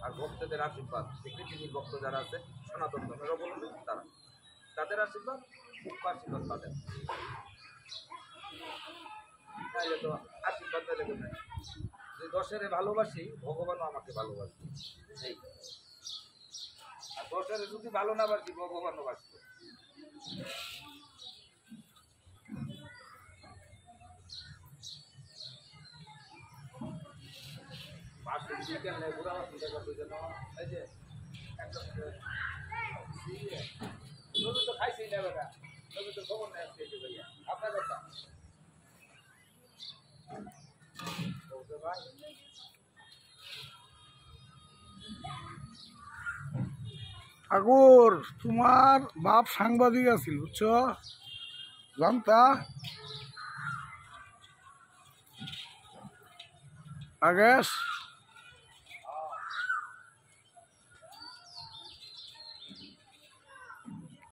আর ভক্তদের আশীর্বাদ, পৃথিবীর ভক্ত যারা আছে সনাতন ধর্মের অবলম্বী তারা, তাদের আশীর্বাদ, মুখ্য আশীর্বাদ তাদের। তাইলে তো আশীর্বাদ পেলে না, যে দশেরে ভালোবাসি ভগবানও আমাকে ভালোবাসবে, এই আর দশেরে যদি ভালো না বাসি ভগবানও বাসবে। খাইছি না বেটা, তো খবর নেই ভাইয়া আপনার কথা ঠাকুর, তোমার বাপ সাংবাদিক আছিল, বুঝছো, জানতা রাগেশ।